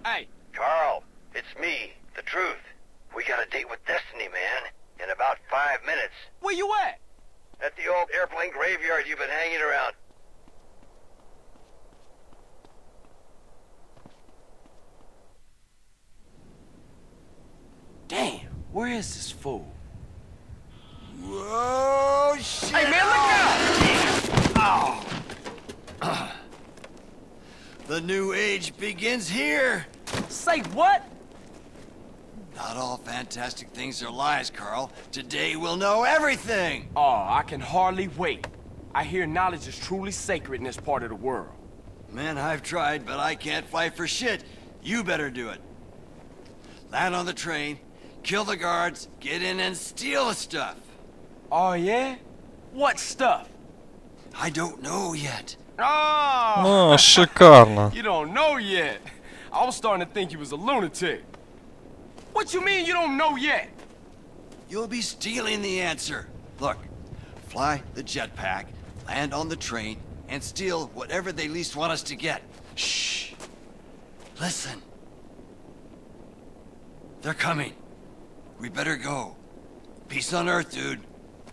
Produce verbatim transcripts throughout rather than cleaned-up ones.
Hey. Carl, it's me, the truth. We got a date with Destiny, man. In about five minutes. Where you at? At the old airplane graveyard you've been hanging around. Damn, where is this fool? Whoa, shit! Hey, man, look out! Oh. The new age begins here. Say what? Not all fantastic things are lies, Carl. Today we'll know everything. Oh, I can hardly wait. I hear knowledge is truly sacred in this part of the world. Man, I've tried, but I can't fight for shit. You better do it. Land on the train, kill the guards, get in and steal the stuff. Oh, yeah? What stuff? I don't know yet. Oh! О, шикарно. You don't know yet. I was starting to think you was a lunatic. What you mean you don't know yet? You'll be stealing the answer. Look, fly the jetpack, land on the train, and steal whatever they least want us to get. Shh. Listen. They're coming. We better go. Peace on Earth, dude.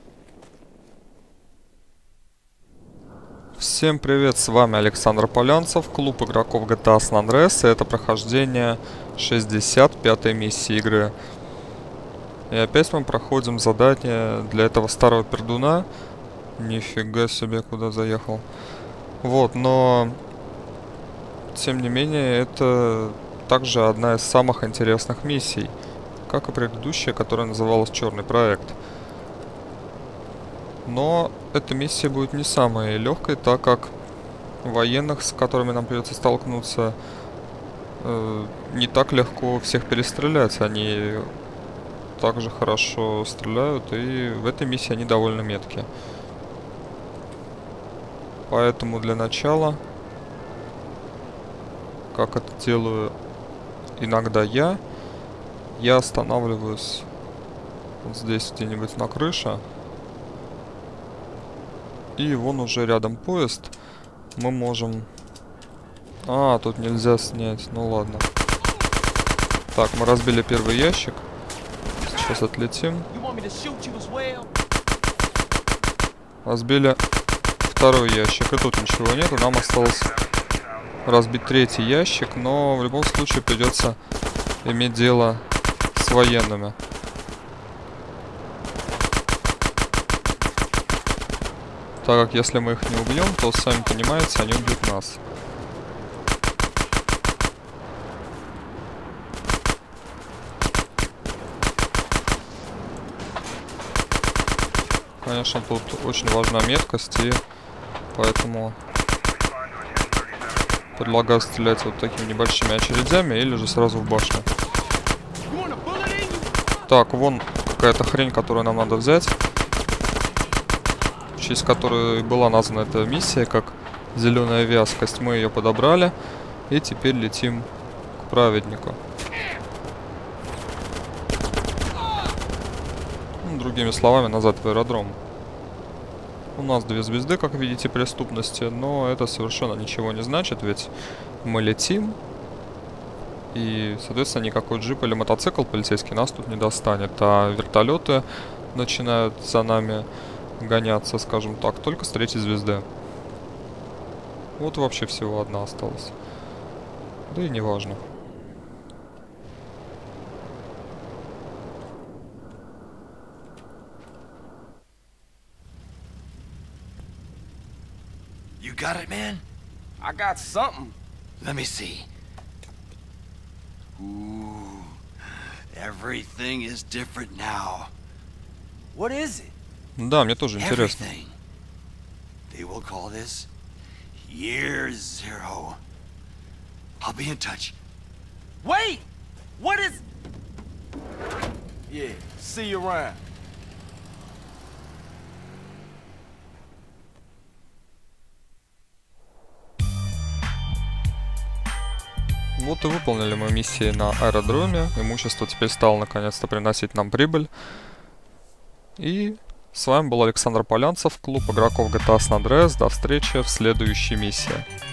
Всем привет, с вами Александр Полянцев, клуб игроков джи ти эй San Andreas, и это прохождение шестьдесят пятой миссии игры. И опять мы проходим задание для этого старого пердуна. Нифига себе, куда заехал. Вот, но тем не менее, это также одна из самых интересных миссий, как и предыдущая, которая называлась «Черный проект». Но эта миссия будет не самой легкой, так как военных, с которыми нам придется столкнуться, э, не так легко всех перестрелять. Они также хорошо стреляют, и в этой миссии они довольно меткие. Поэтому для начала, как это делаю иногда я, я останавливаюсь вот здесь где-нибудь на крыше. И вон уже рядом поезд. Мы можем... А, тут нельзя снять. Ну ладно. Так, мы разбили первый ящик. Сейчас отлетим. Разбили второй ящик. И тут ничего нет. Нам осталось разбить третий ящик. Но в любом случае придется иметь дело с военными. Так как если мы их не убьем, то, сами понимаете, они убьют нас. Конечно, тут очень важна меткость, и поэтому предлагаю стрелять вот такими небольшими очередями или же сразу в башню. Так, вон какая-то хрень, которую нам надо взять. В честь которой была названа эта миссия, как зеленая вязкость. Мы ее подобрали и теперь летим к праведнику. Ну, другими словами, назад в аэродром. У нас две звезды, как видите, преступности, но это совершенно ничего не значит, ведь мы летим, и, соответственно, никакой джип или мотоцикл полицейский нас тут не достанет, а вертолеты начинают за нами гоняться, скажем так, только с третьей звезды. Вот вообще всего одна осталась. Да и не важно. You got it, man? I got something. Let me see. Ooh, everything is different now. What is it? Да, мне тоже интересно. Everything. They will call this Year Zero. I'll be in touch. Wait! What is... Yeah, see you around. Вот и выполнили мы миссии на аэродроме. Имущество теперь стало наконец-то приносить нам прибыль. И с вами был Александр Полянцев, клуб игроков джи ти эй San Andreas. До встречи в следующей миссии.